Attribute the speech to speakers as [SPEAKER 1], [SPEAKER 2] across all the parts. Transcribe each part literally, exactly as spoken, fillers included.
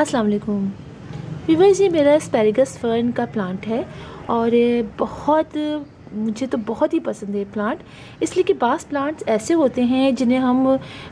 [SPEAKER 1] अस्सलाम वालेकुम व्यूअर्स, ये मेरा एस्पैरागस फर्न का प्लांट है और ये बहुत मुझे तो बहुत ही पसंद है प्लांट, इसलिए कि बास प्लांट्स ऐसे होते हैं जिन्हें हम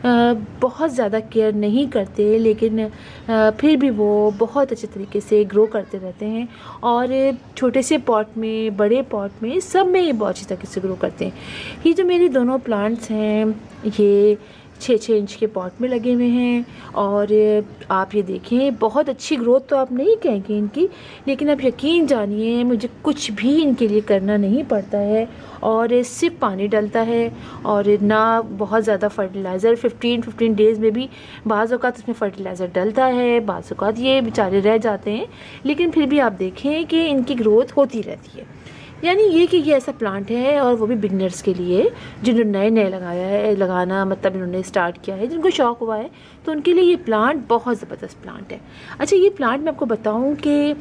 [SPEAKER 1] बहुत ज़्यादा केयर नहीं करते, लेकिन फिर भी वो बहुत अच्छे तरीके से ग्रो करते रहते हैं और छोटे से पॉट में, बड़े पॉट में, सब में ये बहुत अच्छी तरीके से ग्रो करते हैं। ये जो मेरे दोनों प्लांट्स हैं ये छः छः इंच के पॉट में लगे हुए हैं और आप ये देखें बहुत अच्छी ग्रोथ तो आप नहीं कहेंगे इनकी, लेकिन आप यकीन जानिए मुझे कुछ भी इनके लिए करना नहीं पड़ता है और सिर्फ पानी डलता है और ना बहुत ज़्यादा फर्टिलाइज़र। फिफ्टीन फिफ्टीन डेज़ में भी बाज़ औक़ात इसमें फ़र्टिलाइज़र डलता है, बाज़ औक़ात ये बेचारे रह जाते हैं, लेकिन फिर भी आप देखें कि इनकी ग्रोथ होती रहती है। यानी ये कि ये ऐसा प्लांट है और वो भी बिगनर्स के लिए, जिन्होंने नए नए लगाया है, लगाना मतलब इन्होंने स्टार्ट किया है, जिनको शौक़ हुआ है, तो उनके लिए ये प्लांट बहुत ज़बरदस्त प्लांट है। अच्छा, ये प्लांट मैं आपको बताऊं कि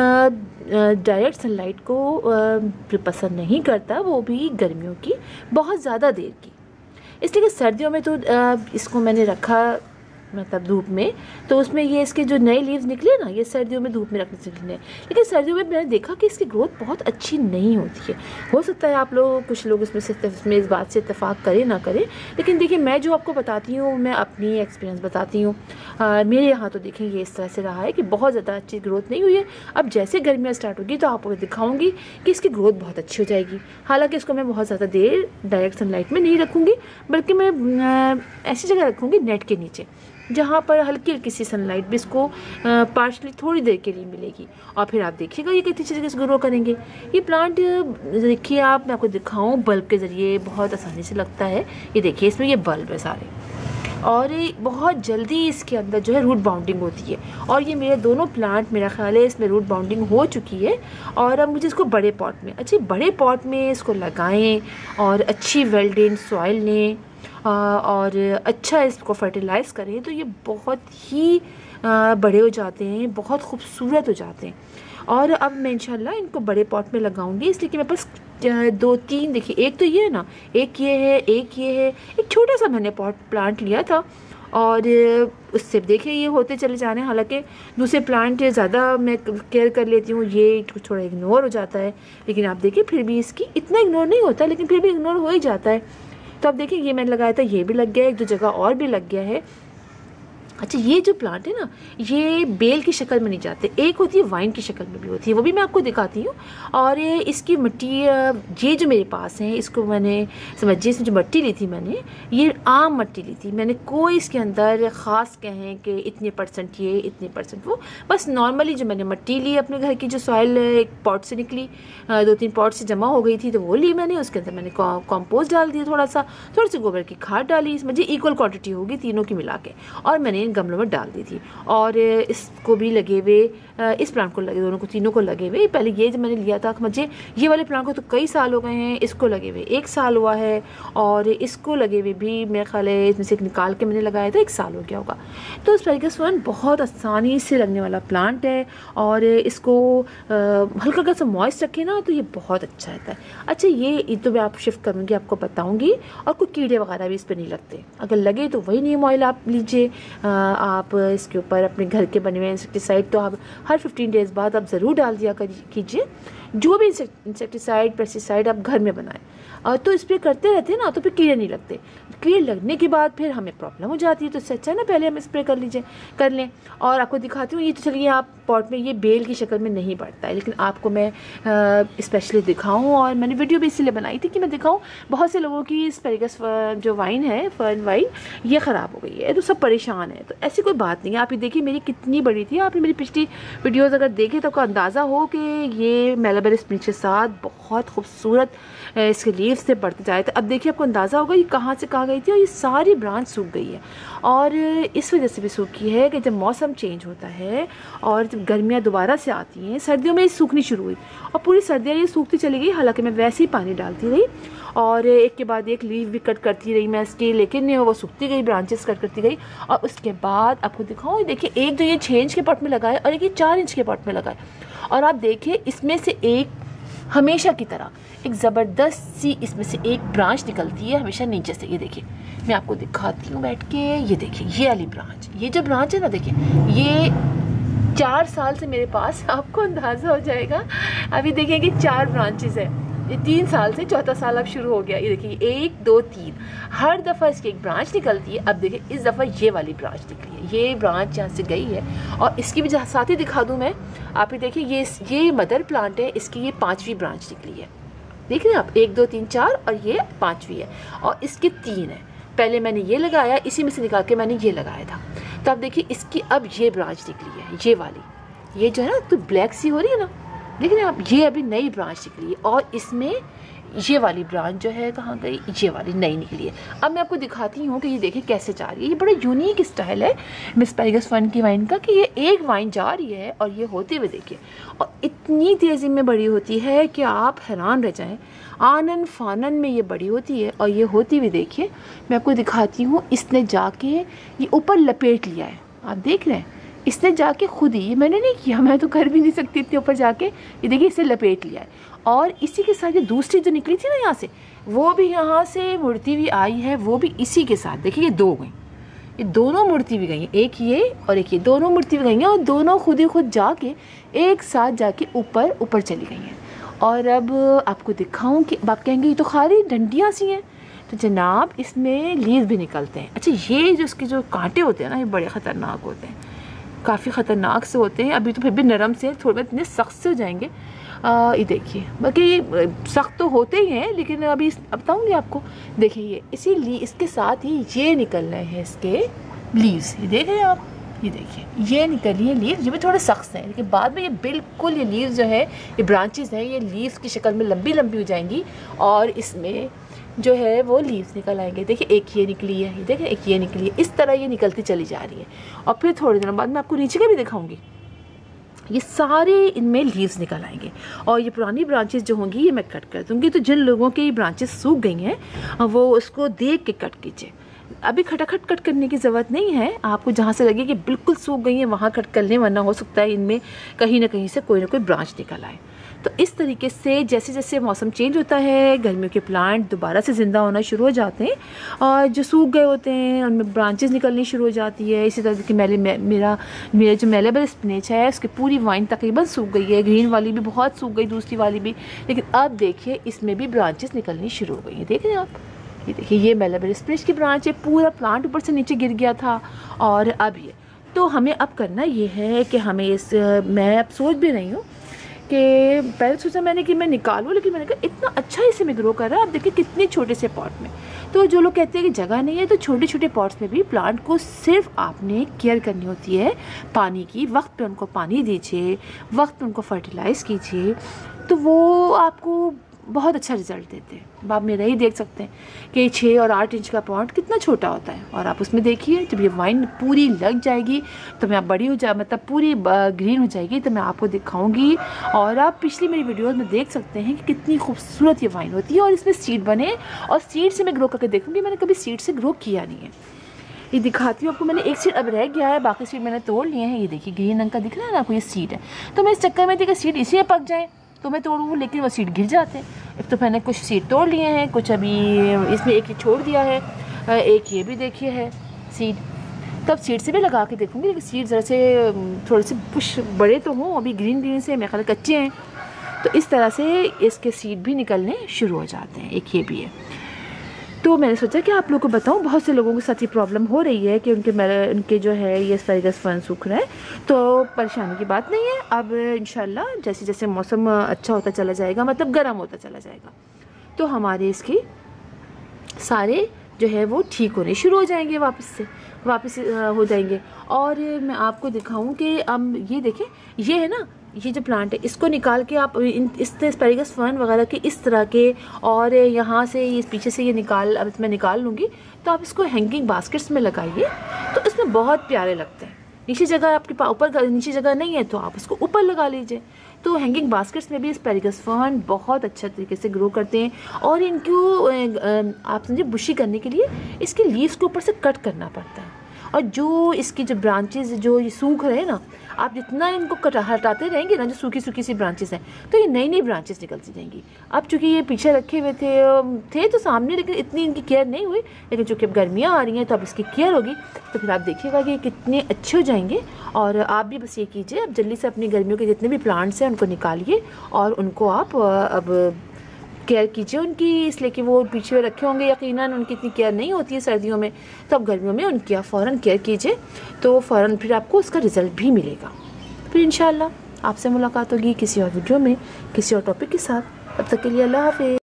[SPEAKER 1] डायरेक्ट सनलाइट को आ, पसंद नहीं करता, वो भी गर्मियों की बहुत ज़्यादा देर की, इसलिए कि सर्दियों में तो आ, इसको मैंने रखा मतलब धूप में, तो उसमें ये इसके जो नए लीव्स निकले ना, ये सर्दियों में धूप में रखने से निकले, लेकिन सर्दियों में मैंने देखा कि इसकी ग्रोथ बहुत अच्छी नहीं होती है। हो सकता है आप लोग कुछ लोग इसमें से इसमें इस बात से इत्तेफाक करें ना करें, लेकिन देखिए मैं जो आपको बताती हूँ मैं अपनी एक्सपीरियंस बताती हूँ। मेरे यहाँ तो देखें ये इस तरह से रहा है कि बहुत ज़्यादा अच्छी ग्रोथ नहीं हुई है। अब जैसे गर्मियाँ स्टार्ट होगी तो आपको दिखाऊँगी कि इसकी ग्रोथ बहुत अच्छी हो जाएगी। हालाँकि इसको मैं बहुत ज़्यादा देर डायरेक्ट सनलाइट में नहीं रखूँगी, बल्कि मैं ऐसी जगह रखूँगी नेट के नीचे, जहाँ पर हल्की हल्की सी सनलाइट भी इसको पार्शली थोड़ी देर के लिए मिलेगी, और फिर आप देखिएगा ये कितनी तरीके से ग्रो करेंगे। ये प्लांट देखिए आप, मैं आपको दिखाऊं बल्ब के ज़रिए बहुत आसानी से लगता है। ये देखिए इसमें ये बल्ब है सारे, और बहुत जल्दी इसके अंदर जो है रूट बाउंडिंग होती है, और ये मेरे दोनों प्लांट मेरा ख्याल है इसमें रूट बाउंडिंग हो चुकी है। और अब मुझे इसको बड़े पॉट में, अच्छे बड़े पॉट में इसको लगाएं और अच्छी वेल ड्रेन्ड सॉइल लें और अच्छा इसको फर्टिलाइज़ करें, तो ये बहुत ही बड़े हो जाते हैं, बहुत खूबसूरत हो जाते हैं। और अब मैं इंशाल्लाह इनको बड़े पॉट में लगाऊंगी, इसलिए कि मेरे पास दो तीन, देखिए एक तो ये है ना, एक ये है, एक ये है, एक छोटा सा मैंने पॉट प्लांट लिया था और उससे देखिए ये होते चले जाने। हालांकि दूसरे प्लांट ज़्यादा मैं केयर कर लेती हूँ, ये थोड़ा इग्नोर हो जाता है, लेकिन आप देखिए फिर भी इसकी इतना इग्नोर नहीं होता, लेकिन फिर भी इग्नोर हो ही जाता है। तो अब देखिए ये मैंने लगाया था, ये भी लग गया है, एक दो जगह और भी लग गया है। अच्छा, ये जो प्लांट है ना, ये बेल की शक्ल में नहीं जाते, एक होती है वाइन की शक्ल में भी होती है, वो भी मैं आपको दिखाती हूँ। और ये इसकी मिट्टी, ये जो मेरे पास है, इसको मैंने समझिए इसमें जो मिट्टी ली थी मैंने, ये आम मिट्टी ली थी मैंने, कोई इसके अंदर ख़ास कहें कि इतने परसेंट ये इतने परसेंट वो, बस नॉर्मली जो मैंने मिट्टी ली अपने घर की, जो सॉइल एक पॉट से निकली, दो तीन पॉट से जमा हो गई थी, तो वो ली मैंने। उसके अंदर मैंने कॉम्पोस्ट डाल दिया, थोड़ा सा थोड़ी सी गोबर की खाद डाली, समझिए इक्वल क्वांटिटी होगी तीनों की मिला के, और मैंने गमलों में डाल दी थी। और इसको भी लगे हुए, इस प्लांट को लगे, दोनों को तीनों को लगे हुए, पहले ये जो मैंने लिया था मुझे, ये वाले प्लांट को तो कई साल हो गए हैं, इसको लगे हुए एक साल हुआ है, और इसको लगे हुए भी मेरे ख्याल है इसमें से निकाल के मैंने लगाया था एक साल हो गया होगा। तो एस्पैरागस फर्न बहुत आसानी से लगने वाला प्लांट है, और इसको हल्का हल्का सा मॉइस्ट रखें ना तो ये बहुत अच्छा रहता है। अच्छा, ये तो मैं आप शिफ्ट करूँगी, आपको बताऊँगी, और कोई कीड़े वगैरह भी इस पर नहीं लगते, अगर लगे तो वही नीम ऑयल आप लीजिए। आप इसके ऊपर अपने घर के बने हुए इंसेक्टिसाइड तो आप हर फिफ्टीन डेज़ बाद आप ज़रूर डाल दिया कीजिए, जो भी इंसेक्टिसाइड पेस्टिसाइड आप घर में बनाएं, और तो स्प्रे करते रहते हैं ना, तो फिर कीड़े नहीं लगते। कीड़े लगने के बाद फिर हमें प्रॉब्लम हो जाती है, तो इससे अच्छा है ना पहले हम स्प्रे कर लीजिए कर लें। और आपको दिखाती हूँ, ये तो चलिए आप पॉट में ये बेल की शक्ल में नहीं बढ़ता है, लेकिन आपको मैं स्पेशली दिखाऊँ, और मैंने वीडियो भी इसलिए बनाई थी कि मैं दिखाऊँ। बहुत से लोगों की एस्पैरागस जो वाइन है, फर्न वाइन, ये ख़राब हो गई है, तो सब परेशान है। तो ऐसी कोई बात नहीं है, आप ये देखिए मेरी कितनी बड़ी थी, आप मेरी पिछली वीडियोज़ अगर देखें तो आपको अंदाज़ा हो कि ये मेलाबर स्प्रिंग के साथ बहुत खूबसूरत इसके लीव्स से बढ़ते जाए। तो अब देखिए आपको अंदाज़ा होगा ये कहाँ से कहाँ गई थी, और ये सारी ब्रांच सूख गई है, और इस वजह से भी सूखी है कि जब मौसम चेंज होता है और जब गर्मियाँ दोबारा से आती हैं, सर्दियों में ये सूखनी शुरू हुई, और पूरी सर्दियाँ ये सूखती चली गई। हालांकि मैं वैसे ही पानी डालती रही और एक के बाद एक लीव भी कट करती रही मैं इसकी, लेकिन वो सूखती गई, ब्रांचेस कट करती गई। और उसके बाद आपको दिखाऊँ, देखिए एक जो ये छः इंच के पॉट में लगा है और एक ये चार इंच के पॉट में लगा है, और आप देखिए इसमें से एक हमेशा की तरह एक ज़बरदस्त सी इसमें से एक ब्रांच निकलती है हमेशा नीचे से। ये देखिए मैं आपको दिखाती हूँ बैठ के, ये देखिए ये वाली ब्रांच, ये जो ब्रांच है ना, देखिए ये चार साल से मेरे पास, आपको अंदाज़ा हो जाएगा। अभी देखिए कि चार ब्रांचेस है, ये तीन साल से चौथा साल अब शुरू हो गया। ये देखिए एक दो तीन, हर दफ़ा इसकी एक ब्रांच निकलती है। अब देखिए इस दफ़ा ये वाली ब्रांच निकली है, ये ब्रांच यहाँ से गई है। और इसकी भी साथ ही दिखा दूँ मैं, आप ये देखिए ये ये मदर प्लांट है, इसकी ये पाँचवीं ब्रांच निकली है। देख रहे हैं आप, एक दो तीन चार और ये पाँचवीं है, और इसके तीन है। पहले मैंने ये लगाया, इसी में से निकाल के मैंने ये लगाया था। तो आप देखिए इसकी अब ये ब्रांच निकली है, ये वाली, ये जो है ना तो ब्लैक सी हो रही है ना, देख रहे हैं आप, ये अभी नई ब्रांच निकली है। और इसमें ये वाली ब्रांच जो है कहाँ गई, ये वाली नई निकली है। अब मैं आपको दिखाती हूँ कि ये देखिए कैसे जा रही है। ये बड़ा यूनिक स्टाइल है एस्पैरागस फर्न की वाइन का, कि ये एक वाइन जा रही है और ये होते हुए देखिए, और इतनी तेज़ी में बड़ी होती है कि आप हैरान रह जाएं। आनन फानन में ये बड़ी होती है, और ये होती हुई देखिए मैं आपको दिखाती हूँ। इसने जाके ये ऊपर लपेट लिया है, आप देख रहे हैं, इसने जाके खुद ही, मैंने नहीं किया, मैं तो कर भी नहीं सकती इतने ऊपर जाके। ये देखिए इसे लपेट लिया है, और इसी के साथ ये दूसरी जो निकली थी ना यहाँ से, वो भी यहाँ से मुड़ती हुई आई है, वो भी इसी के साथ। देखिए ये दो गई, ये दोनों मुड़ती हुई गई हैं, एक ये और एक ये, दोनों मुड़ती हुई गई हैं, और दोनों खुद ही खुद जाके एक साथ जाके ऊपर ऊपर चली गई हैं। और अब आपको दिखाऊं कि आप कहेंगे ये तो खाली डंडियाँ सी हैं, तो जनाब इसमें लीव भी निकलते हैं। अच्छा, ये जो इसके जो कांटे होते हैं ना, ये बड़े ख़तरनाक होते हैं, काफ़ी ख़तरनाक से होते हैं। अभी तो फिर भी नरम से, थोड़े बहुत इतने सख्त से हो जाएंगे। आ, ये देखिए, बाकी सख्त तो होते ही हैं, लेकिन अभी अब बताऊँगी आपको। देखिए ये इसी इसके साथ ही ये निकल रहे हैं इसके लीव्स, ये देख रहे हैं आप, ये देखिए ये निकली है लीव। ये भी थोड़े सख्त हैं, लेकिन बाद में ये बिल्कुल ये लीव्स जो है, ये ब्रांचेस हैं, ये लीव्स की शक्ल में लंबी लंबी हो जाएंगी, और इसमें जो है वो लीव्स निकल आएंगे। देखिए एक ये निकली है, ये देखिए एक ये निकली है, इस तरह ये निकलती चली जा रही है। और फिर थोड़े दिनों बाद मैं आपको नीचे का भी दिखाऊंगी, ये सारे इनमें लीव्स निकल आएंगे। और ये पुरानी ब्रांचेस जो होंगी ये मैं कट कर दूँगी। तो जिन लोगों के ये ब्रांचेस सूख गई हैं वो उसको देख के कट कीजिए। अभी खटाखट कट करने की ज़रूरत नहीं है, आपको जहाँ से लगे कि बिल्कुल सूख गई है वहाँ कट कर लें, वरना हो सकता है इनमें कहीं ना कहीं से कोई ना कोई ब्रांच निकल आए। तो इस तरीके से जैसे जैसे मौसम चेंज होता है, गर्मियों के प्लांट दोबारा से ज़िंदा होना शुरू हो जाते हैं, और जो सूख गए होते हैं उनमें ब्रांचेस निकलनी शुरू हो जाती है। इसी तरह की मेले मेरा मेरा जो मेलेबल स्पिनच है उसकी पूरी वाइन तकरीबन सूख गई है, ग्रीन वाली भी बहुत सूख गई, दूसरी वाली भी, लेकिन अब देखिए इसमें भी ब्रांचेस निकलनी शुरू हो गई हैं। देख रहे हैं आप, ये देखिए ये मेलेबल स्पिनच की ब्रांच है, पूरा प्लांट ऊपर से नीचे गिर गया था, और अब ये तो हमें अब करना ये है कि हमें इस, मैं अब सोच भी रही हूँ कि पहले सोचा मैंने कि मैं निकालूं, लेकिन मैंने कहा इतना अच्छा इसे में ग्रो कर रहा है। आप देखिए कितने छोटे से पॉट में, तो जो लोग कहते हैं कि जगह नहीं है, तो छोटे छोटे पॉट्स में भी प्लांट को सिर्फ आपने केयर करनी होती है पानी की। वक्त पे उनको पानी दीजिए, वक्त पे उनको फर्टिलाइज़ कीजिए, तो वो आपको बहुत अच्छा रिज़ल्ट देते हैं। आप मेरा ही देख सकते हैं कि छः और आठ इंच का पॉट कितना छोटा होता है, और आप उसमें देखिए जब ये वाइन पूरी लग जाएगी तो मैं आप बड़ी हो जाए, मतलब पूरी ग्रीन हो जाएगी, तो मैं आपको दिखाऊंगी। और आप पिछली मेरी वीडियोस में देख सकते हैं कि कितनी खूबसूरत ये वाइन होती है, और इसमें सीड बने, और सीड से मैं ग्रो करके देखूँगी। मैंने कभी सीड से ग्रो किया नहीं है, ये दिखाती हूँ आपको। मैंने एक सीड अब रह गया है, बाकी सीड मैंने तोड़ लिए हैं। ये देखिए ग्रीन रंग का दिख रहा है ना आपको, ये सीड है। तो मैं इस चक्कर में थी कि सीड इसी में पक जाए तो मैं तोड़ूँ, लेकिन वो सीड गिर जाते हैं। एक तो मैंने कुछ सीड तोड़ लिए हैं, कुछ अभी इसमें एक ही छोड़ दिया है, एक ये भी देखिए है सीड। तब सीड से भी लगा के देखूँगी, लेकिन सीड ज़रा से थोड़े से पुश बड़े तो हों, अभी ग्रीन ग्रीन से मेरे ख्याल कच्चे हैं, तो इस तरह से इसके सीड भी निकलने शुरू हो जाते हैं। एक ये भी है। तो मैंने सोचा कि आप लोगों को बताऊं, बहुत से लोगों के साथ ये प्रॉब्लम हो रही है कि उनके उनके जो है ये एस्पैरागस फर्न सूख रहा है, तो परेशानी की बात नहीं है। अब इंशाल्लाह जैसे जैसे मौसम अच्छा होता चला जाएगा, मतलब गर्म होता चला जाएगा, तो हमारे इसके सारे जो है वो ठीक होने शुरू हो जाएंगे, वापस से वापस हो जाएंगे। और मैं आपको दिखाऊं कि अब ये देखें, ये है ना, ये जो प्लांट है इसको निकाल के आप इन इस एस्पैरागस फर्न वगैरह के इस तरह के, और यहाँ से इस पीछे से ये निकाल, अब मैं निकाल लूँगी, तो आप इसको हैंगिंग बास्केट्स में लगाइए, तो इसमें बहुत प्यारे लगते हैं। नीचे जगह आपके पास ऊपर नीचे जगह नहीं है तो आप उसको ऊपर लगा लीजिए। तो हैंगिंग बास्केट्स में भी एस्पैरागस फर्न बहुत अच्छा तरीके से ग्रो करते हैं, और इनको आप समझिए बुशी करने के लिए इसके लीव्स को ऊपर से कट करना पड़ता है, और जो इसकी जो ब्रांचेज जो ये सूख रहे हैं ना, आप जितना इनको कटा हटाते रहेंगे ना, जो सूखी सूखी सी ब्रांचेस हैं, तो ये नई नई ब्रांचेस निकलती जाएंगी। अब चूँकि ये पीछे रखे हुए थे थे तो सामने, लेकिन इतनी इनकी केयर नहीं हुई, लेकिन चूँकि अब गर्मियाँ आ रही हैं तो अब इसकी केयर होगी, तो फिर आप देखिएगा कि कितने अच्छे हो जाएंगे। और आप भी बस ये कीजिए, अब जल्दी से अपनी गर्मियों के जितने भी प्लांट्स हैं उनको निकालिए और उनको आप अब केयर कीजिए उनकी, इसलिए कि वो पीछे हुए रखे होंगे, यकीनन उनकी इतनी केयर नहीं होती है सर्दियों में, तो अब गर्मियों में उनकी आप फ़ौरन केयर कीजिए, तो फ़ौरन फिर आपको उसका रिज़ल्ट भी मिलेगा। फिर इंशाल्लाह आपसे मुलाकात होगी किसी और वीडियो में किसी और टॉपिक के साथ। तब तक के लिए अल्लाह हाफ़िज़।